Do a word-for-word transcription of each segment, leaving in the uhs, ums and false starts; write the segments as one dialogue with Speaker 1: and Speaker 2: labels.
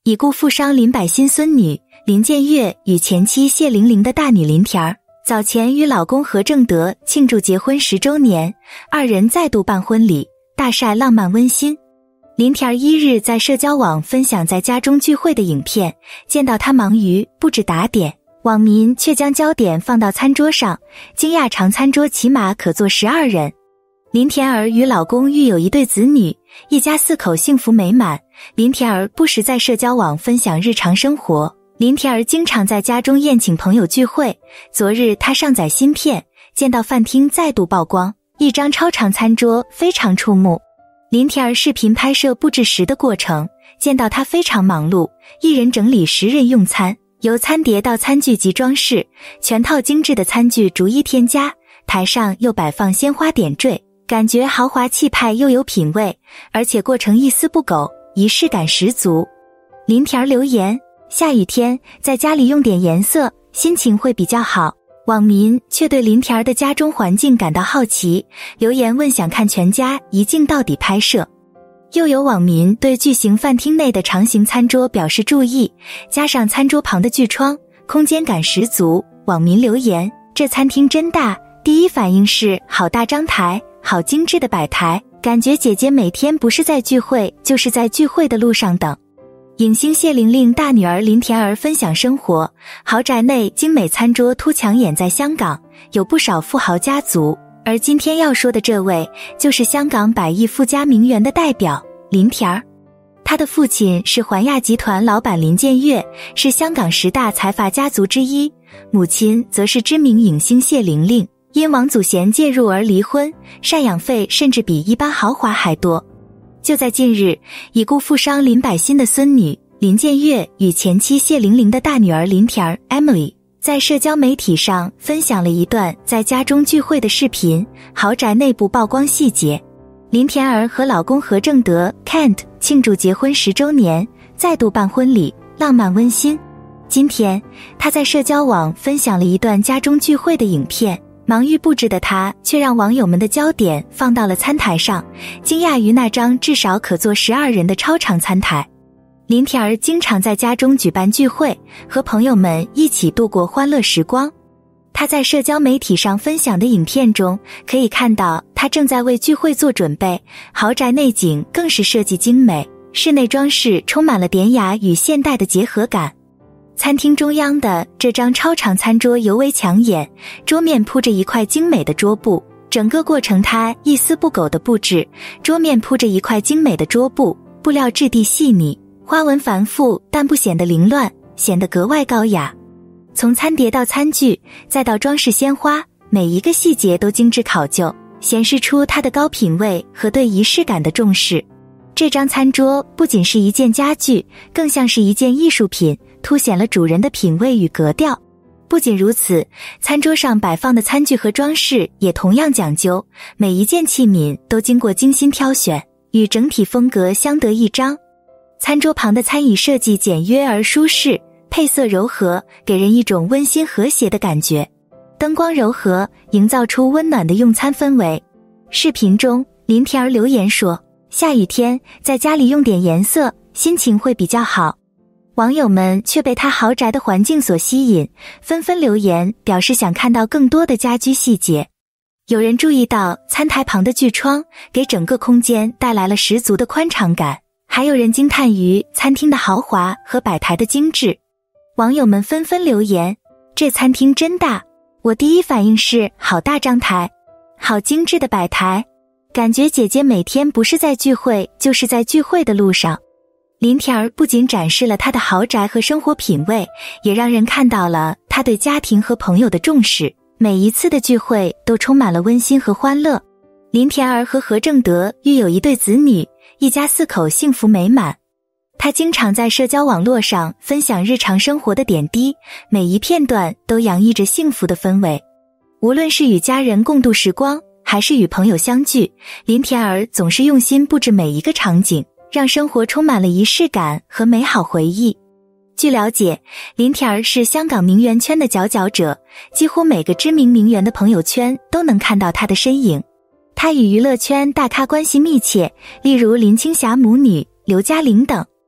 Speaker 1: 已故富商林百欣孙女林建岳与前妻谢玲玲的大女林田儿，早前与老公何正德庆祝结婚十周年，二人再度办婚礼，大晒浪漫温馨。林田儿一日在社交网分享在家中聚会的影片，见到她忙于布置打点，网民却将焦点放到餐桌上，惊讶长餐桌起码可坐十二人。林田儿与老公育有一对子女，一家四口幸福美满。林田儿不时在社交网分享日常生活，林田儿经常在家中宴请朋友聚会。昨日她上载新片，见到饭厅再度曝光，一张超长餐桌非常触目。林田儿视频拍摄布置时的过程，见到她非常忙碌，一人整理十人用餐，由餐碟到餐具及装饰，全套精致的餐具逐一添加，台上又摆放鲜花点缀，感觉豪华气派又有品味，而且过程一丝不苟，仪式感十足。林田儿留言：下雨天在家里用点颜色，心情会比较好。网民却对林田儿的家中环境感到好奇，留言问想看全家一镜到底拍摄。又有网民对巨型饭厅内的长形餐桌表示注意，加上餐桌旁的巨窗，空间感十足。网民留言：这餐厅真大，第一反应是好大张台，好精致的摆台，感觉姐姐每天不是在聚会就是在聚会的路上等。影星谢玲玲大女儿林田儿分享生活，豪宅内精美餐桌突抢眼。在香港有不少富豪家族，而今天要说的这位就是香港百亿富家名媛的代表林田儿。他的父亲是环亚集团老板林建岳，是香港十大财阀家族之一，母亲则是知名影星谢玲玲，因王祖贤介入而离婚，赡养费甚至比一般豪华还多。就在近日，已故富商林百欣的孙女林建岳与前妻谢玲玲的大女儿林田儿 Emily 在社交媒体上分享了一段在家中聚会的视频，豪宅内部曝光细节。林田儿和老公何正德 Kent 庆祝结婚十周年，再度办婚礼，浪漫温馨。今天她在社交网分享了一段家中聚会的影片，忙于布置的她却让网友们的焦点放到了餐台上，惊讶于那张至少可坐十二人的超长餐台。林田儿经常在家中举办聚会，和朋友们一起度过欢乐时光。她在社交媒体上分享的影片中，可以看到她正在为聚会做准备，豪宅内景更是设计精美，室内装饰充满了典雅与现代的结合感。餐厅中央的这张超长餐桌尤为抢眼，桌面铺着一块精美的桌布，整个过程它一丝不苟的布置，桌面铺着一块精美的桌布，布料质地细腻，花纹繁复但不显得凌乱，显得格外高雅。从餐碟到餐具，再到装饰鲜花，每一个细节都精致考究，显示出它的高品味和对仪式感的重视。这张餐桌不仅是一件家具，更像是一件艺术品，凸显了主人的品味与格调。不仅如此，餐桌上摆放的餐具和装饰也同样讲究，每一件器皿都经过精心挑选，与整体风格相得益彰。餐桌旁的餐椅设计简约而舒适，配色柔和，给人一种温馨和谐的感觉。灯光柔和，营造出温暖的用餐氛围。视频中，林田儿留言说：下雨天在家里用点颜色，心情会比较好。网友们却被他豪宅的环境所吸引，纷纷留言表示想看到更多的家居细节。有人注意到餐台旁的巨窗，给整个空间带来了十足的宽敞感，还有人惊叹于餐厅的豪华和摆台的精致。网友们纷纷留言：这餐厅真大，我第一反应是好大张台，好精致的摆台，感觉姐姐每天不是在聚会就是在聚会的路上。林田儿不仅展示了她的豪宅和生活品味，也让人看到了她对家庭和朋友的重视，每一次的聚会都充满了温馨和欢乐。林田儿和何正德育有一对子女，一家四口幸福美满。她经常在社交网络上分享日常生活的点滴，每一片段都洋溢着幸福的氛围。无论是与家人共度时光，还是与朋友相聚，林田儿总是用心布置每一个场景，让生活充满了仪式感和美好回忆。据了解，林田儿是香港名媛圈的佼佼者，几乎每个知名名媛的朋友圈都能看到她的身影。她与娱乐圈大咖关系密切，例如林青霞母女、刘嘉玲等。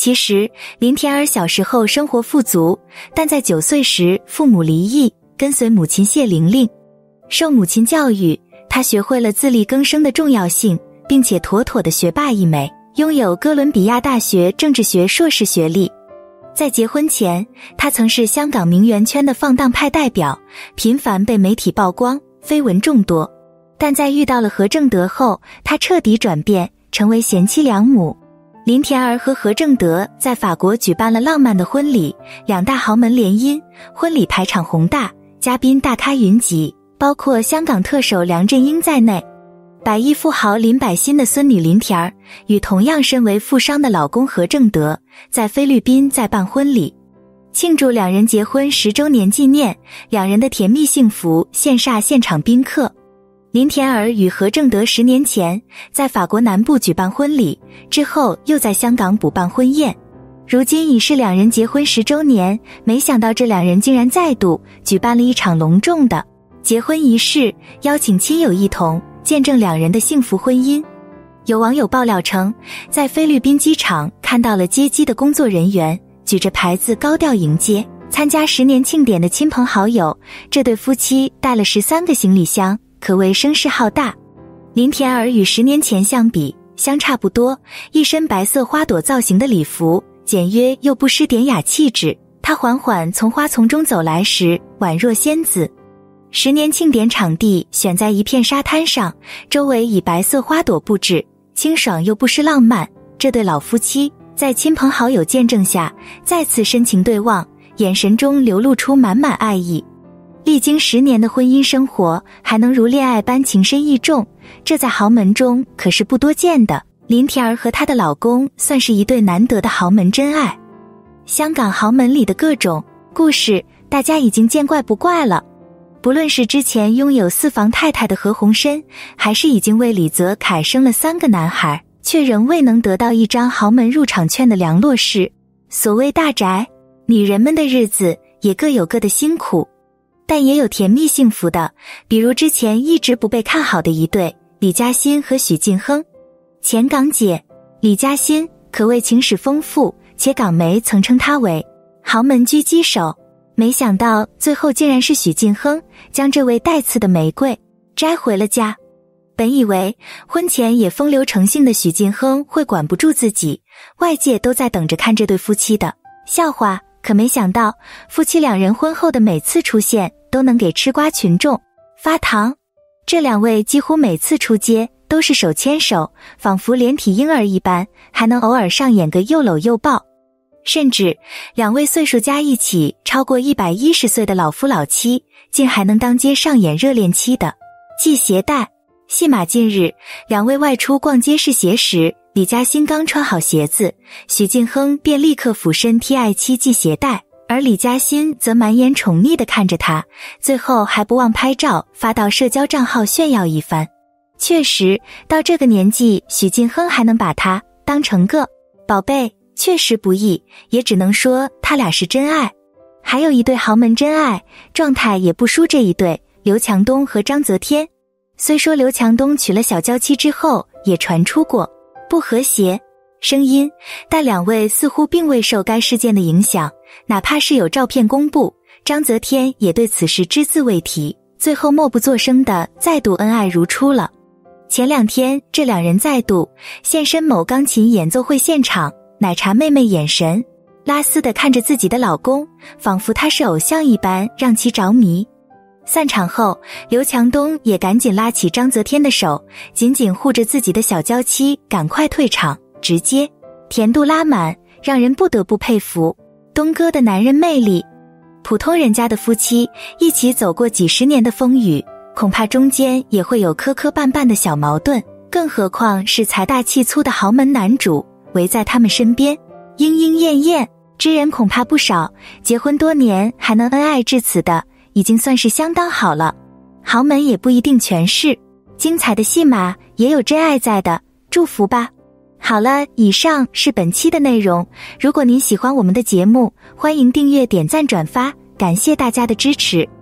Speaker 1: 其实林甜儿小时候生活富足，但在九岁时父母离异，跟随母亲谢玲玲。受母亲教育，她学会了自力更生的重要性，并且妥妥的学霸一枚，拥有哥伦比亚大学政治学硕士学历。在结婚前，她曾是香港名媛圈的放荡派代表，频繁被媒体曝光，绯闻众多。但在遇到了何正德后，她彻底转变，成为贤妻良母。林甜儿和何正德在法国举办了浪漫的婚礼，两大豪门联姻，婚礼排场宏大，嘉宾大咖云集，包括香港特首梁振英在内。百亿富豪林百欣的孙女林甜儿与同样身为富商的老公何正德在菲律宾再办婚礼，庆祝两人结婚十周年纪念，两人的甜蜜幸福羡煞现场宾客。林甜儿与何正德十年前在法国南部举办婚礼，之后又在香港补办婚宴，如今已是两人结婚十周年，没想到这两人竟然再度举办了一场隆重的结婚仪式，邀请亲友一同见证两人的幸福婚姻。有网友爆料称，在菲律宾机场看到了接机的工作人员举着牌子高调迎接参加十年庆典的亲朋好友，这对夫妻带了十三个行李箱，可谓声势浩大。林甜儿与十年前相比相差不多，一身白色花朵造型的礼服，简约又不失典雅气质。她缓缓从花丛中走来时，宛若仙子。十年庆典场地选在一片沙滩上，周围以白色花朵布置，清爽又不失浪漫。这对老夫妻在亲朋好友见证下再次深情对望，眼神中流露出满满爱意。历经十年的婚姻生活，还能如恋爱般情深意重，这在豪门中可是不多见的。林甜儿和她的老公算是一对难得的豪门真爱。香港豪门里的各种故事，大家已经见怪不怪了。不论是之前拥有四房太太的何鸿燊，还是已经为李泽楷生了三个男孩，却仍未能得到一张豪门入场券的梁洛施。所谓大宅，女人们的日子也各有各的辛苦，但也有甜蜜幸福的，比如之前一直不被看好的一对李嘉欣和许晋亨。前港姐李嘉欣可谓情史丰富，且港媒曾称她为豪门狙击手，没想到最后竟然是许晋亨将这位带刺的玫瑰摘回了家。本以为婚前也风流成性的许晋亨会管不住自己，外界都在等着看这对夫妻的笑话，可没想到夫妻两人婚后的每次出现都能给吃瓜群众发糖。这两位几乎每次出街都是手牵手，仿佛连体婴儿一般，还能偶尔上演个又搂又抱。甚至两位岁数加一起超过一百一十岁的老夫老妻，竟还能当街上演热恋期的系鞋带。戏码近日，两位外出逛街试鞋时，李嘉欣刚穿好鞋子，许晋亨便立刻俯身替爱妻系鞋带，而李嘉欣则满眼宠溺地看着他，最后还不忘拍照发到社交账号炫耀一番。确实，到这个年纪，许晋亨还能把他当成个宝贝，确实不易，也只能说他俩是真爱。还有一对豪门真爱，状态也不输这一对，刘强东和章泽天。虽说刘强东娶了小娇妻之后，也传出过不和谐声音，但两位似乎并未受该事件的影响，哪怕是有照片公布，章泽天也对此事只字未提，最后默不作声的再度恩爱如初了。前两天，这两人再度现身某钢琴演奏会现场，奶茶妹妹眼神拉丝地看着自己的老公，仿佛他是偶像一般，让其着迷。散场后，刘强东也赶紧拉起章泽天的手，紧紧护着自己的小娇妻赶快退场，直接甜度拉满，让人不得不佩服东哥的男人魅力。普通人家的夫妻一起走过几十年的风雨，恐怕中间也会有磕磕绊绊的小矛盾，更何况是财大气粗的豪门男主围在他们身边，莺莺燕燕之人恐怕不少，结婚多年还能恩爱至此的已经算是相当好了。豪门也不一定全是精彩的戏码，也有真爱在的，祝福吧。好了，以上是本期的内容，如果您喜欢我们的节目，欢迎订阅点赞转发，感谢大家的支持。